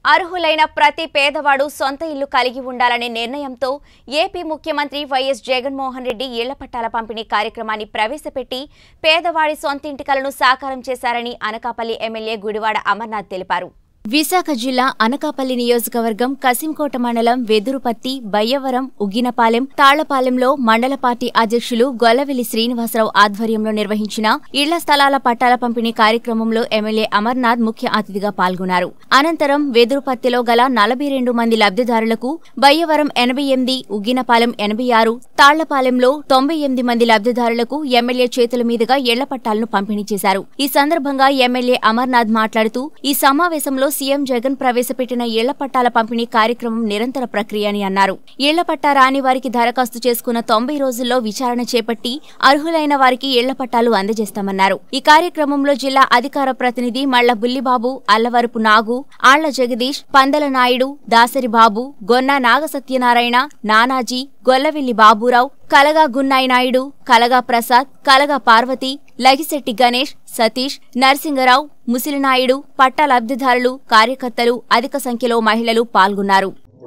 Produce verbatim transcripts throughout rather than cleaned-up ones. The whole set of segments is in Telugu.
అర్హులైన ప్రతి పేదవాడు సొంత ఇల్లు కలిగి ఉండాలనే నిర్ణయంతో ఏపీ ముఖ్యమంత్రి వైఎస్ జగన్మోహన్ రెడ్డి ఇళ్ల పట్టాల పంపిణీ కార్యక్రమాన్ని ప్రవేశపెట్టి పేదవాడి సొంతింటి కలను సాకారం చేశారని అనకాపల్లి ఎమ్మెల్యే గుడివాడ అమర్నాథ్ తెలిపారు. విశాఖ జిల్లా అనకాపల్లి నియోజకవర్గం కసింకోట మండలం వెదురుపత్తి, బయ్యవరం, ఉగ్గినపాలెం, తాళ్లపాలెంలో మండల పార్టీ అధ్యక్షులు గొల్లవెల్లి శ్రీనివాసరావు ఆధ్వర్యంలో నిర్వహించిన ఇళ్ల స్థలాల పట్టాల పంపిణీ కార్యక్రమంలో ఎమ్మెల్యే అమర్నాథ్ ముఖ్య అతిథిగా పాల్గొన్నారు. అనంతరం వెదురుపత్తిలో గల నలభై రెండు మంది లబ్ధిదారులకు, బయ్యవరం ఎనభై ఎనిమిది, ఉగ్గినపాలెం ఎనభై ఆరు, తాళ్లపాలెంలో తొంభై ఎనిమిది మంది లబ్ధిదారులకు ఎమ్మెల్యే చేతుల మీదుగా ఇళ్ల పట్టాలను పంపిణీ చేశారు. ఈ సందర్భంగా ఎమ్మెల్యే అమర్నాథ్ మాట్లాడుతూ ఈ సమావేశంలో సీఎం జగన్ ప్రవేశపెట్టిన ఇళ్ల పట్టాల పంపిణీ కార్యక్రమం నిరంతర ప్రక్రియ అని అన్నారు. ఇళ్ల పట్టా రాని వారికి దరఖాస్తు చేసుకున్న తొంభై రోజుల్లో విచారణ చేపట్టి అర్హులైన వారికి ఇళ్ల పట్టాలు అందజేస్తామన్నారు. ఈ కార్యక్రమంలో జిల్లా అధికార ప్రతినిధి మళ్ల బుల్లిబాబు, అల్లవరపు నాగు, ఆళ్ల జగదీష్, పందల నాయుడు, దాసరి బాబు, గొన్నా నాగసత్యనారాయణ, నానాజీ, గొల్లవెల్లి బాబురావు, కలగా గున్నాయి నాయుడు, కలగా ప్రసాద్, కలగా పార్వతి, లగిశెట్టి గణేష్, సతీష్, నరసింగరావు, ముసిలినాయుడు, పట్టా లబ్ధిదారులు, కార్యకర్తలు, అధిక సంఖ్యలో మహిళలు పాల్గొన్నారు.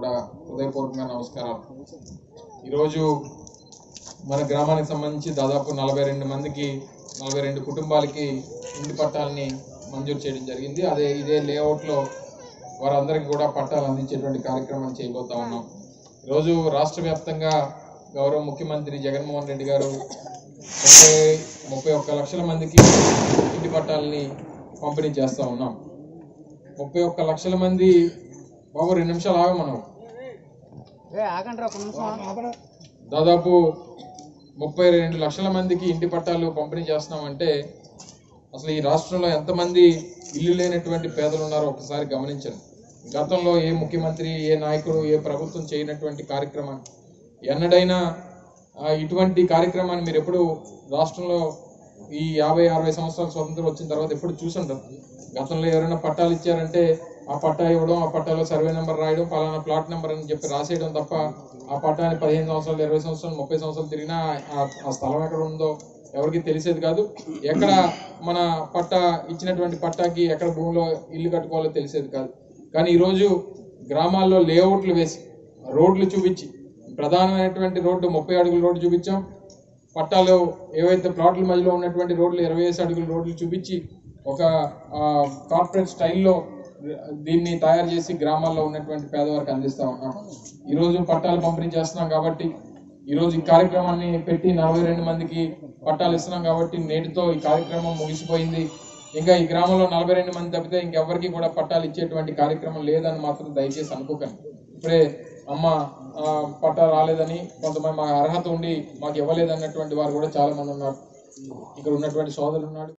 ఈరోజు మన గ్రామానికి సంబంధించి దాదాపు నలభై రెండు మందికి నలభై రెండు కుటుంబాలకి ఇంటి పట్టాలని మంజూరు చేయడం జరిగింది. అదే ఇదే లేఅవుట్లో వారందరికీ కూడా పట్టాలు అందించేటువంటి కార్యక్రమం చేయబోతా ఉన్నాం. ఈరోజు రాష్ట్ర వ్యాప్తంగా గౌరవ ముఖ్యమంత్రి జగన్మోహన్ రెడ్డి గారు ముప్పై ముప్పై ఒక్క లక్షల మందికి ఇంటి పట్టాలని పంపిణీ చేస్తూ ఉన్నాం. ముప్పై ఒక్క లక్షల మంది బాబు రెండు నిమిషాలు ఆగా మనం దాదాపు ముప్పై రెండు లక్షల మందికి ఇంటి పట్టాలు పంపిణీ చేస్తున్నామంటే అసలు ఈ రాష్ట్రంలో ఎంతమంది ఇల్లు లేనటువంటి పేదలు ఉన్నారో ఒకసారి గమనించండి. గతంలో ఏ ముఖ్యమంత్రి, ఏ నాయకుడు, ఏ ప్రభుత్వం చేయనటువంటి కార్యక్రమాన్ని, ఎన్నడైనా ఇటువంటి కార్యక్రమాన్ని మీరు ఎప్పుడు రాష్ట్రంలో ఈ యాభై అరవై సంవత్సరాల స్వతంత్రం వచ్చిన తర్వాత ఎప్పుడు చూసుంటారు. గతంలో ఎవరైనా పట్టాలు ఇచ్చారంటే ఆ పట్టా ఇవ్వడం, ఆ పట్టాలో సర్వే నెంబర్ రాయడం, పలానా ప్లాట్ నెంబర్ అని చెప్పి రాసేయడం తప్ప ఆ పట్టాని పదిహేను సంవత్సరాలు, ఇరవై సంవత్సరాలు, ముప్పై సంవత్సరాలు తిరిగినా ఆ స్థలం ఎక్కడ ఉందో ఎవరికి తెలిసేది కాదు. ఎక్కడ మన పట్టా ఇచ్చినటువంటి పట్టాకి ఎక్కడ భూమిలో ఇల్లు కట్టుకోవాలో తెలిసేది కాదు. కానీ ఈరోజు గ్రామాల్లో లేఅవుట్లు వేసి, రోడ్లు చూపించి, ప్రధానమైనటువంటి రోడ్డు ముప్పై అడుగుల రోడ్డు చూపించాం. పట్టాలు ఏవైతే ప్లాట్ల మధ్యలో ఉన్నటువంటి రోడ్లు ఇరవై వేసి అడుగుల రోడ్లు చూపించి ఒక కార్పొరేట్ స్టైల్లో దీన్ని తయారు చేసి గ్రామాల్లో ఉన్నటువంటి పేదవారికి అందిస్తూ ఉన్నాం. ఈరోజు పట్టాలు పంపిణీ చేస్తున్నాం కాబట్టి, ఈరోజు ఈ కార్యక్రమాన్ని పెట్టి నలభై రెండు మందికి పట్టాలు ఇస్తున్నాం కాబట్టి నేటితో ఈ కార్యక్రమం ముగిసిపోయింది. ఇంకా ఈ గ్రామంలో నలభై రెండు మంది తప్పితే ఇంకెవరికి కూడా పట్టాలు ఇచ్చేటువంటి కార్యక్రమం లేదని మాత్రం దయచేసి అనుకోకండి. ఇప్పుడే అమ్మ పట్టా రాలేదని, కొంతమంది మాకు అర్హత ఉండి మాకు ఇవ్వలేదన్నటువంటి వారు కూడా చాలా మంది ఉన్నారు. ఇక్కడ ఉన్నటువంటి సోదరులు ఉన్నాడు.